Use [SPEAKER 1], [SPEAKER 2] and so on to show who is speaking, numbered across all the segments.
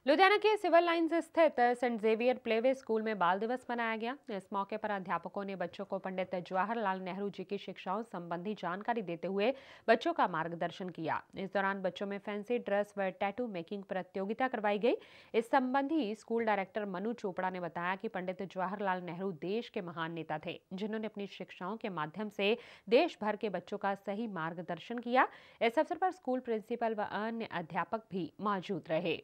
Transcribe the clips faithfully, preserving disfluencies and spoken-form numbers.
[SPEAKER 1] लुधियाना के civil lines स्थित saint Xavier playway school में बाल दिवस मनाया गया। इस मौके पर अध्यापकों ने बच्चों को पंडित जवाहरलाल नेहरू जी की शिक्षाओं संबंधी जानकारी देते हुए बच्चों का मार्गदर्शन किया। इस दौरान बच्चों में फैंसी ड्रेस व टैटू मेकिंग प्रतियोगिता करवाई गई। इस संबंधी स्कूल डायरेक्टर मनु चोपड़ा ने बताया कि पंडित जवाहरलाल नेहरू देश के महान नेता थे, जिन्होंने अपनी शिक्षाओं के माध्यम से देश भर के बच्चों का सही मार्गदर्शन किया। इस अवसर पर स्कूल प्रिंसिपल व अन्य अध्यापक भी मौजूद रहे।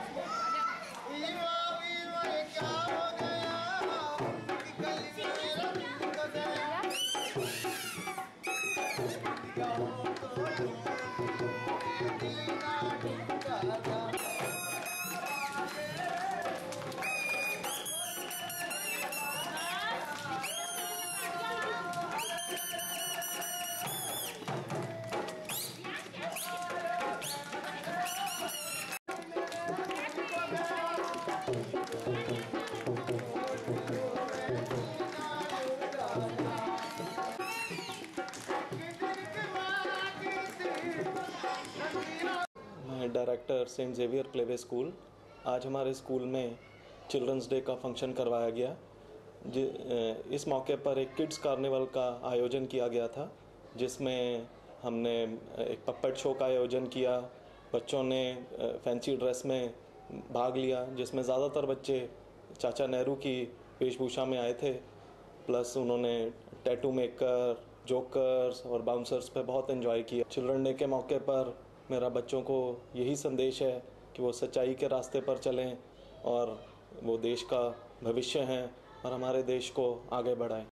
[SPEAKER 2] मैं director saint Xavier playway school. आज हमारे स्कूल में चिल्ड्रंस डे का फंक्शन करवाया गया। इस मौके पर एक किड्स कार्निवल का आयोजन किया गया था, जिसमें हमने एक पप्पेट शो का आयोजन किया। बच्चों ने फैंसी ड्रेस में भाग लिया, जिसमें ज़्यादातर बच्चे चाचा नेहरू की वेशभूषा में आए थे। प्लस उन्होंने टैटू मेकर, जोकर्स और बाउंसर्स पे बहुत एंजॉय किया। चिल्ड्रन डे के मौके पर मेरा बच्चों को यही संदेश है कि वो सच्चाई के रास्ते पर चलें और वो देश का भविष्य हैं और हमारे देश को आगे बढ़ाएं।